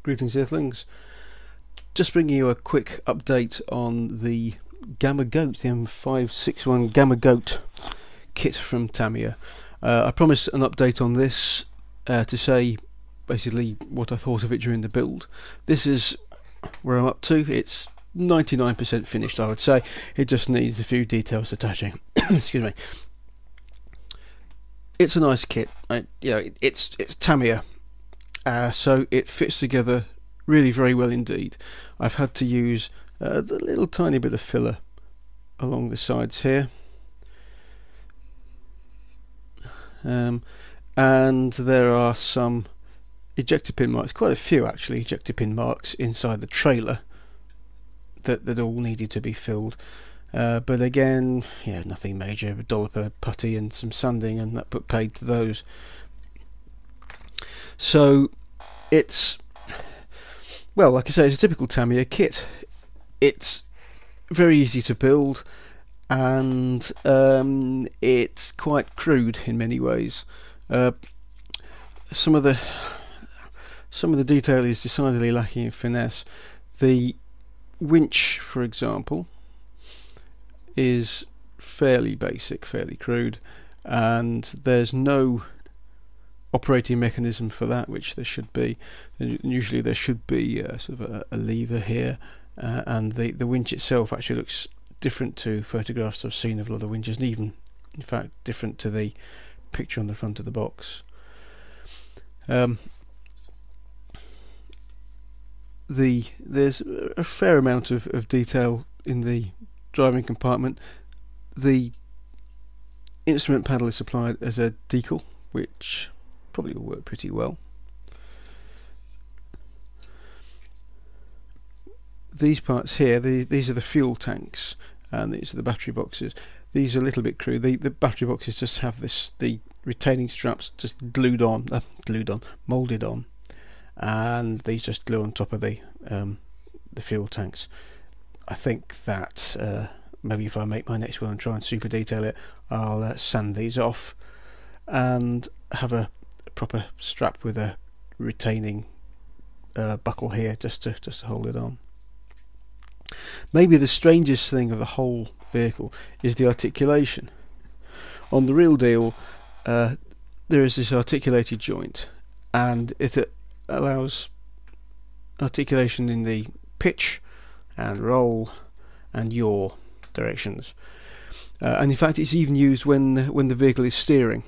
Greetings, Earthlings. Just bringing you a quick update on the Gama Goat, the M561 Gama Goat kit from Tamiya. I promised an update on this to say basically what I thought of it during the build. This is where I'm up to. It's 99% finished, I would say. It just needs a few details attaching. Excuse me. It's a nice kit. It's Tamiya. So it fits together really very well indeed. I've had to use a little tiny bit of filler along the sides here, and there are some ejector pin marks, quite a few actually, ejector pin marks inside the trailer that all needed to be filled. But again, yeah, nothing major. A dollop of putty and some sanding, and that put paid to those. So it's, well, like I say, it's a typical Tamiya kit. It's very easy to build, and it's quite crude in many ways. Some of the detail is decidedly lacking in finesse. The winch, for example, is fairly basic, fairly crude, and there's no operating mechanism for that, which there should be. Usually there should be sort of a lever here, and the winch itself actually looks different to photographs I've seen of a lot of winches, and even in fact different to the picture on the front of the box. There's a fair amount of detail in the driving compartment. The instrument panel is supplied as a decal, which probably will work pretty well. These parts here, these are the fuel tanks, and these are the battery boxes. These are a little bit crude. The battery boxes just have the retaining straps just molded on, and these just glue on top of the fuel tanks. I think that maybe if I make my next one and try and super detail it, I'll sand these off and have a proper strap with a retaining buckle here just to hold it on. Maybe the strangest thing of the whole vehicle is the articulation. On the real deal, there is this articulated joint, and it allows articulation in the pitch and roll and yaw directions, and in fact it's even used when the vehicle is steering.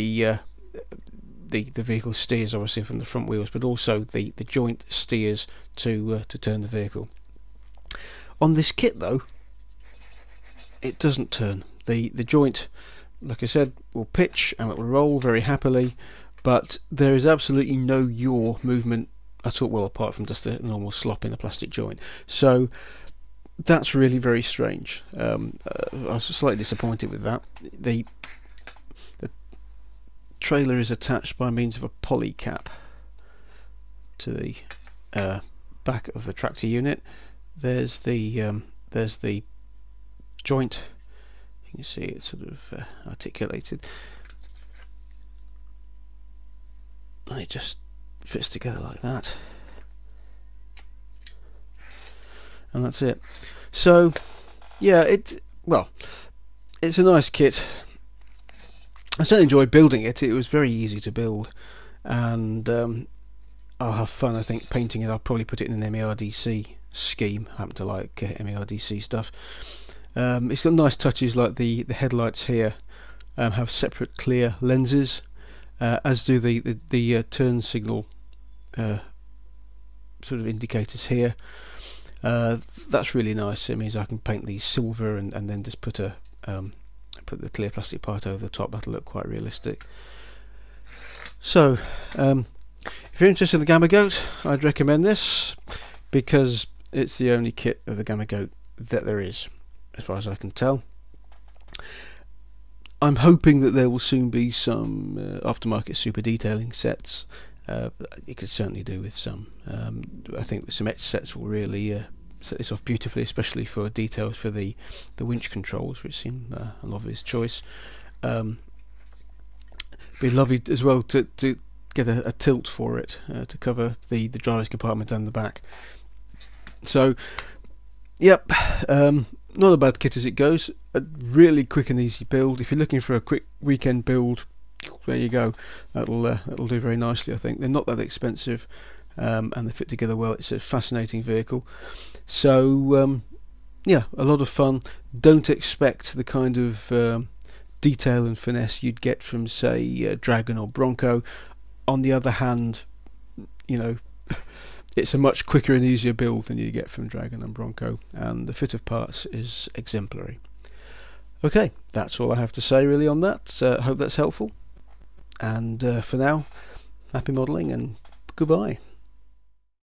The vehicle steers obviously from the front wheels, but also the joint steers to turn the vehicle. On this kit though, it doesn't turn. The joint, like I said, will pitch and it will roll very happily, but there is absolutely no yaw movement at all, well, apart from just the normal slop in the plastic joint. So that's really very strange. I was slightly disappointed with that. The trailer is attached by means of a poly cap to the back of the tractor unit. There's the joint. You can see it's sort of articulated, and it just fits together like that, and that's it. So yeah, it's a nice kit. I certainly enjoyed building it. It was very easy to build, and I'll have fun, I think, painting it. I'll probably put it in an MERDC scheme. I happen to like MERDC stuff. It's got nice touches, like the headlights here have separate clear lenses, as do the turn signal sort of indicators here. That's really nice. It means I can paint these silver and then just put the clear plastic part over the top. That'll look quite realistic. So if you're interested in the Gama Goat, I'd recommend this, because it's the only kit of the Gama Goat that there is, as far as I can tell. I'm hoping that there will soon be some aftermarket super detailing sets. You could certainly do with some. I think some etch sets will really set this off beautifully, especially for details for the winch controls, which seem an obvious choice. Be lovely as well to get a tilt for it to cover the driver's compartment and the back. So yep, not a bad kit as it goes. A really quick and easy build. If you're looking for a quick weekend build, there you go. That'll do very nicely, I think. They're not that expensive, and they fit together well. It's a fascinating vehicle. So yeah, a lot of fun. Don't expect the kind of detail and finesse you'd get from, say, Dragon or Bronco. On the other hand, you know, it's a much quicker and easier build than you get from Dragon and Bronco, and the fit of parts is exemplary. Okay, that's all I have to say really on that. Hope that's helpful, and for now, happy modelling and goodbye.